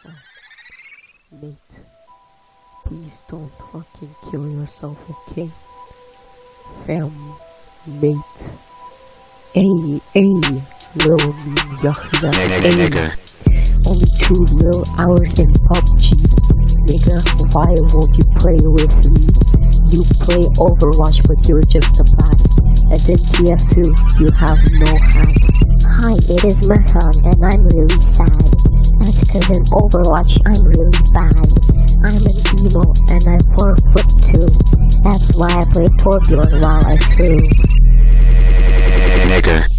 fam. Mate, please don't fucking kill yourself, okay? Fam, mate. Hey, little Yahya, Nigga. Only 2 little hours in PUBG. Nigga, why won't you play with me? You play Overwatch, but you're just a bot. And then TF2, you have no hack. Hi, it is Merhan, and I'm really sad. That's cause in Overwatch, I'm really bad. I'm an emo, and I'm 4'2". That's why I play torbjorn while I flew. Nigga.